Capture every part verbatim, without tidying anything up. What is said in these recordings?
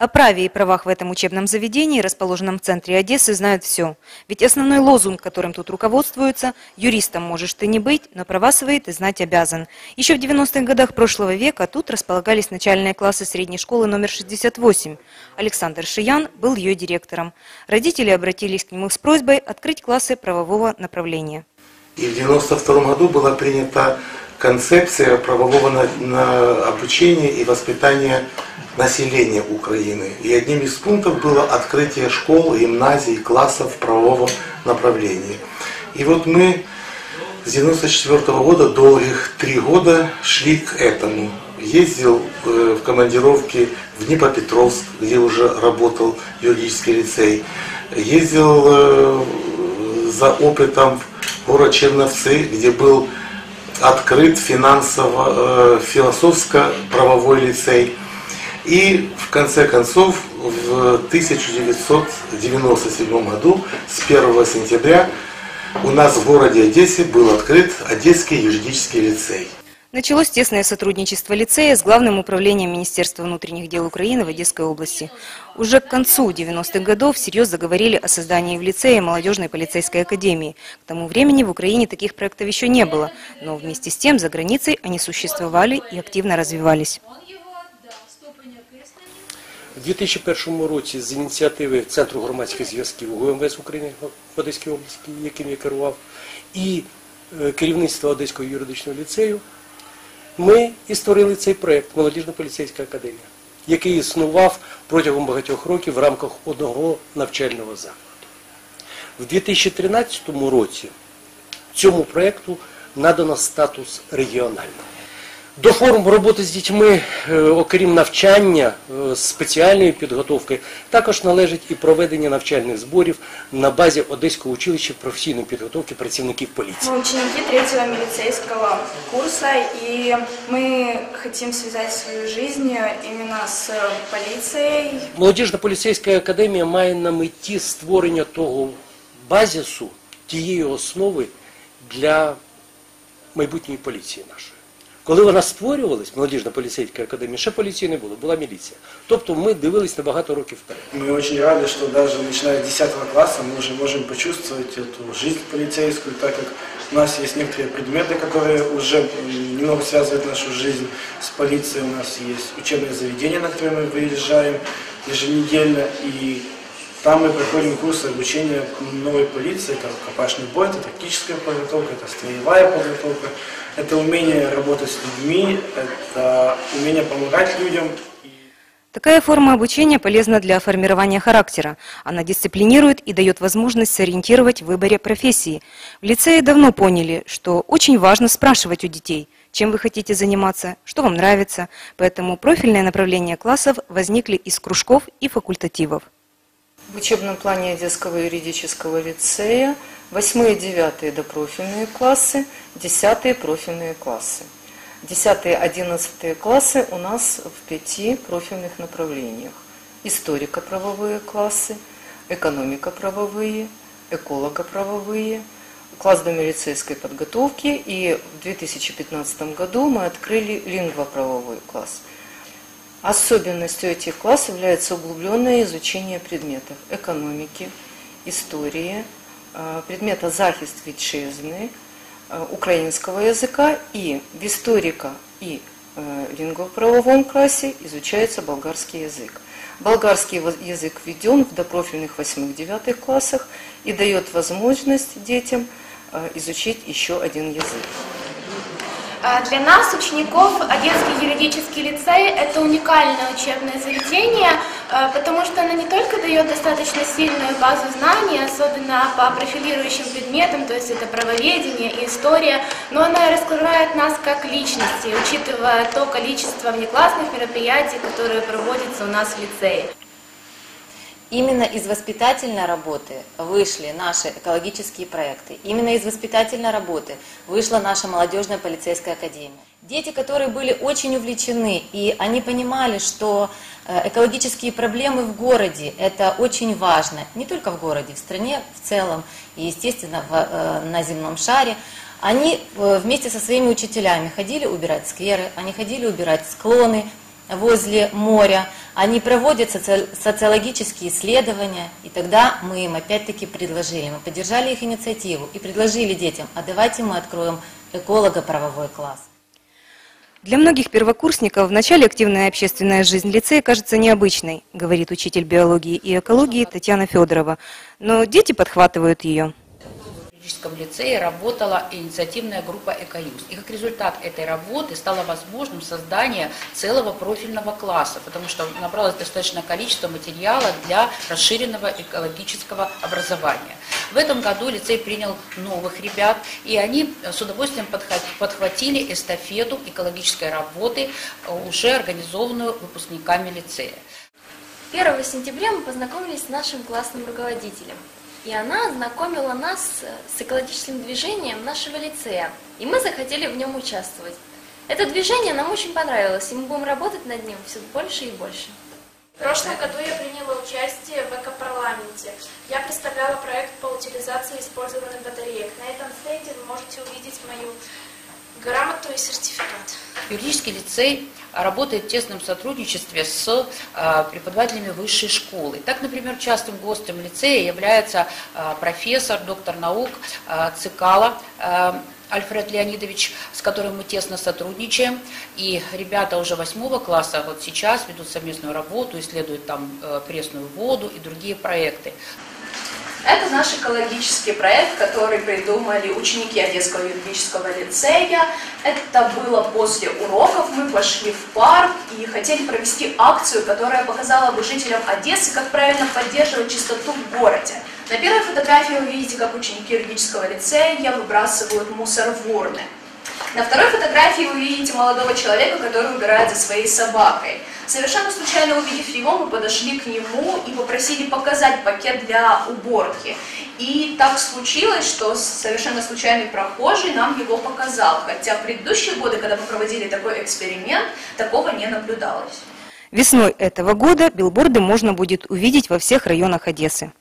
О праве и правах в этом учебном заведении, расположенном в центре Одессы, знают все. Ведь основной лозунг, которым тут руководствуются: «Юристом можешь ты не быть, но права свои ты знать обязан». Еще в девяностых годах прошлого века тут располагались начальные классы средней школы номер шестьдесят восемь. Александр Шиян был ее директором. Родители обратились к нему с просьбой открыть классы правового направления. И в девяносто втором году была принята концепция правового на, на обучения и воспитания населения Украины. И одним из пунктов было открытие школ, гимназий, классов правового направления. И вот мы с девяносто четвёртого года долгих три года шли к этому. Ездил э, в командировки в Днепропетровск, где уже работал юридический лицей. Ездил э, за опытом в город Черновцы, где был открыт финансово, э, философско-правовой лицей. И в конце концов в тысяча девятьсот девяносто седьмом году с первого сентября у нас в городе Одессе был открыт Одесский юридический лицей. Началось тесное сотрудничество лицея с Главным управлением Министерства внутренних дел Украины в Одесской области. Уже к концу девяностых годов всерьез заговорили о создании в лицее молодежной полицейской академии. К тому времени в Украине таких проектов еще не было, но вместе с тем за границей они существовали и активно развивались. У дві тисячі першому році з ініціативи Центру громадських зв'язків ГУМВС України в Одеській області, яким я керував, і керівництва Одеського юридичного ліцею, ми і створили цей проєкт «Молодіжна поліцейська академія», який існував протягом багатьох років в рамках одного навчального закладу. В дві тисячі тринадцятому році цьому проєкту надано статус регіонального. До форм роботи з дітьми, окрім навчання, спеціальної підготовки, також належить і проведення навчальних зборів на базі Одеського училища професійної підготовки працівників поліції. Мы ученики третьего милицейского курса, и мы хотим связать свою жизнь именно с полицией. Молодіжна поліцейська академія має на меті створення того базису, тієї основи для майбутньої поліції нашої. Коли вона створювалась, Молодіжна поліцейська академія, ще поліції не було, була міліція. Тобто ми дивились на багато років вперед. Мы очень рады, что даже начиная с десятого класса мы уже можем почувствовать эту жизнь полицейскую, так как у нас есть некоторые предметы, которые уже немного связывают нашу жизнь с полицией. У нас есть учебное заведение, на которое мы выезжаем еженедельно, и там мы проходим курсы обучения новой полиции, это рукопашный бой, это тактическая подготовка, это строевая подготовка, это умение работать с людьми, это умение помогать людям. Такая форма обучения полезна для формирования характера. Она дисциплинирует и дает возможность сориентировать в выборе профессии. В лицее давно поняли, что очень важно спрашивать у детей, чем вы хотите заниматься, что вам нравится. Поэтому профильные направления классов возникли из кружков и факультативов. В учебном плане Одесского юридического лицея восьмые и девятые допрофильные классы, десятые профильные классы. десятые и одиннадцатые классы у нас в пяти профильных направлениях. Историко-правовые классы, экономико-правовые, эколого-правовые, класс домилицейской подготовки, и в две тысячи пятнадцатом году мы открыли лингвоправовой класс. Особенностью этих классов является углубленное изучение предметов экономики, истории, предмета захист вітчизни, украинского языка, и в историко- и лингвоправовом классе изучается болгарский язык. Болгарский язык введен в допрофильных восьмых-девятых классах и дает возможность детям изучить еще один язык. Для нас, учеников, Одесский юридический лицей – это уникальное учебное заведение, потому что оно не только дает достаточно сильную базу знаний, особенно по профилирующим предметам, то есть это правоведение и история, но оно и раскрывает нас как личности, учитывая то количество внеклассных мероприятий, которые проводятся у нас в лицее. Именно из воспитательной работы вышли наши экологические проекты. Именно из воспитательной работы вышла наша молодежная полицейская академия. Дети, которые были очень увлечены, и они понимали, что экологические проблемы в городе – это очень важно. Не только в городе, в стране в целом, и, естественно, в, на земном шаре. Они вместе со своими учителями ходили убирать скверы, они ходили убирать склоны, возле моря, они проводят соци... социологические исследования, и тогда мы им опять-таки предложили, мы поддержали их инициативу и предложили детям, а давайте мы откроем эколого-правовой класс. Для многих первокурсников в начале активная общественная жизнь лицея кажется необычной, говорит учитель биологии и экологии Татьяна Федорова, но дети подхватывают ее. В юридическом лицее работала инициативная группа «Экоюз». И как результат этой работы стало возможным создание целого профильного класса, потому что набралось достаточное количество материала для расширенного экологического образования. В этом году лицей принял новых ребят, и они с удовольствием подхватили эстафету экологической работы, уже организованную выпускниками лицея. первого сентября мы познакомились с нашим классным руководителем. И она ознакомила нас с экологическим движением нашего лицея, и мы захотели в нем участвовать. Это движение нам очень понравилось, и мы будем работать над ним все больше и больше. В прошлом году я приняла участие в экопарламенте. Я представляла проект по утилизации использованных батареек. На этом стенде вы можете увидеть мою грамоту и сертификат. Юридический лицей работает в тесном сотрудничестве с а, преподавателями высшей школы. Так, например, частым гостем лицея является а, профессор, доктор наук а, Цикало а, Альфред Леонидович, с которым мы тесно сотрудничаем. И ребята уже восьмого класса вот сейчас ведут совместную работу, исследуют там а, пресную воду и другие проекты. Это наш экологический проект, который придумали ученики Одесского юридического лицея. Это было после уроков, мы пошли в парк и хотели провести акцию, которая показала бы жителям Одессы, как правильно поддерживать чистоту в городе. На первой фотографии вы видите, как ученики юридического лицея выбрасывают мусор в урны. На второй фотографии вы видите молодого человека, который убирает за своей собакой. Совершенно случайно увидев его, мы подошли к нему и попросили показать пакет для уборки. И так случилось, что совершенно случайный прохожий нам его показал, хотя в предыдущие годы, когда мы проводили такой эксперимент, такого не наблюдалось. Весной этого года билборды можно будет увидеть во всех районах Одессы.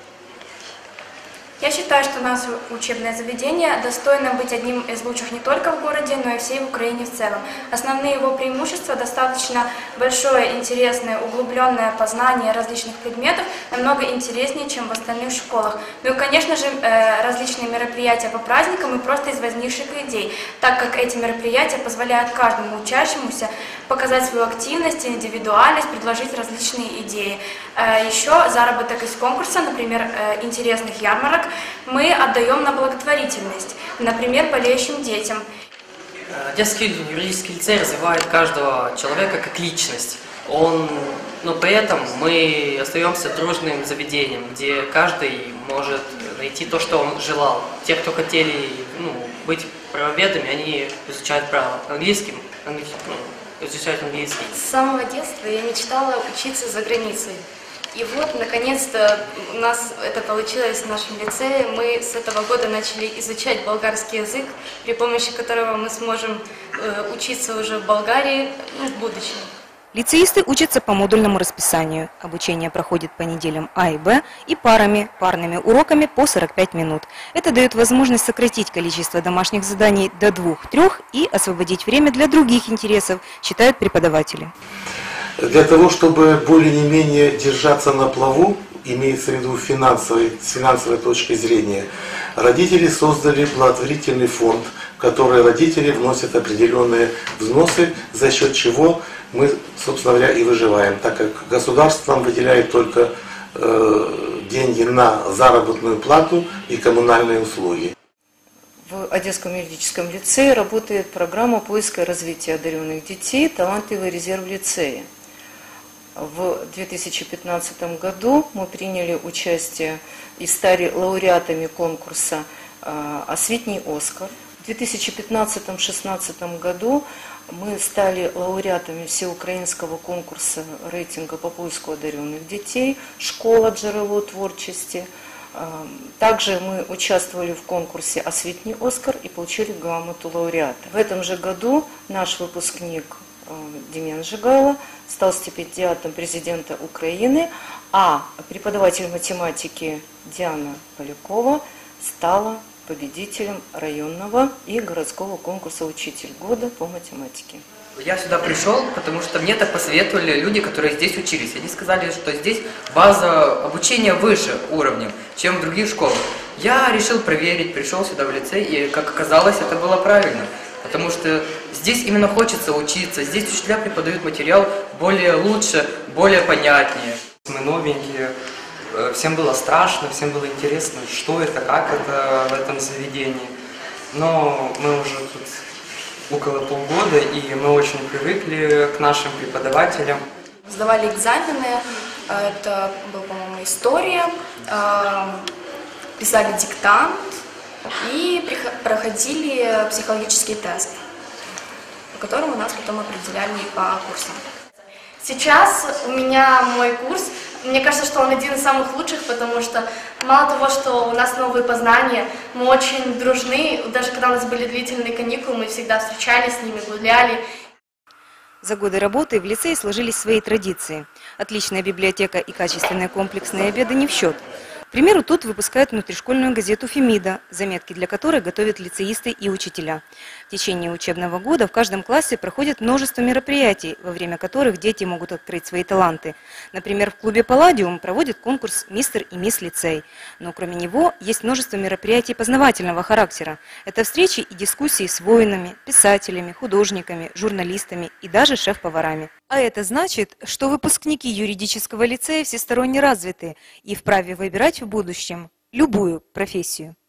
Я считаю, что наше учебное заведение достойно быть одним из лучших не только в городе, но и всей в Украине в целом. Основные его преимущества – достаточно большое, интересное, углубленное познание различных предметов, намного интереснее, чем в остальных школах. Ну и, конечно же, различные мероприятия по праздникам и просто из возникших идей, так как эти мероприятия позволяют каждому учащемуся показать свою активность, индивидуальность, предложить различные идеи. Еще заработок из конкурса, например, интересных ярмарок, мы отдаем на благотворительность, например, болеющим детям. Одесский юридический лицей развивает каждого человека как личность. Он, но при этом мы остаемся дружным заведением, где каждый может найти то, что он желал. Те, кто хотели ну, быть правоведами, они изучают право английским, английским ну, изучают английский. С самого детства я мечтала учиться за границей. И вот, наконец-то, у нас это получилось в нашем лицее. Мы с этого года начали изучать болгарский язык, при помощи которого мы сможем э, учиться уже в Болгарии ну, в будущем. Лицеисты учатся по модульному расписанию. Обучение проходит по неделям А и Б и парами, парными уроками по сорок пять минут. Это дает возможность сократить количество домашних заданий до двух-трех и освободить время для других интересов, считают преподаватели. Для того, чтобы более-менее держаться на плаву, имеется в виду финансовой, с финансовой точки зрения, родители создали благотворительный фонд, в который родители вносят определенные взносы, за счет чего мы, собственно говоря, и выживаем, так как государство нам выделяет только э, деньги на заработную плату и коммунальные услуги. В Одесском юридическом лицее работает программа поиска и развития одаренных детей «Талантливый резерв лицея». В две тысячи пятнадцатом году мы приняли участие и стали лауреатами конкурса «Освітній Оскар». В две тысячи пятнадцатом — две тысячи шестнадцатом году мы стали лауреатами всеукраинского конкурса рейтинга по поиску одаренных детей «Школа джерело творчести». Также мы участвовали в конкурсе «Освітній Оскар» и получили грамоту лауреата. В этом же году наш выпускник Демьян Жигайло стал стипендиатом президента Украины, а преподаватель математики Диана Полякова стала победителем районного и городского конкурса «Учитель года» по математике. Я сюда пришел, потому что мне так посоветовали люди, которые здесь учились. Они сказали, что здесь база обучения выше уровнем, чем в других школах. Я решил проверить, пришел сюда в лицей, и, как оказалось, это было правильно. Потому что здесь именно хочется учиться, здесь учителя преподают материал более лучше, более понятнее. Мы новенькие, всем было страшно, всем было интересно, что это, как это в этом заведении. Но мы уже тут около полгода, и мы очень привыкли к нашим преподавателям. Сдавали экзамены, это был, по-моему, история, писали диктант и проходили психологический тест, по которому нас потом определяли по курсам. Сейчас у меня мой курс. Мне кажется, что он один из самых лучших, потому что мало того, что у нас новые познания, мы очень дружны. Даже когда у нас были длительные каникулы, мы всегда встречались с ними, гуляли. За годы работы в лицее сложились свои традиции. Отличная библиотека и качественные комплексные обеды не в счет. К примеру, тут выпускают внутришкольную газету «Фемида», заметки для которой готовят лицеисты и учителя. В течение учебного года в каждом классе проходит множество мероприятий, во время которых дети могут открыть свои таланты. Например, в клубе «Палладиум» проводит конкурс «Мистер и мисс лицей». Но кроме него есть множество мероприятий познавательного характера. Это встречи и дискуссии с воинами, писателями, художниками, журналистами и даже шеф-поварами. А это значит, что выпускники юридического лицея всесторонне развиты и вправе выбирать в будущем любую профессию.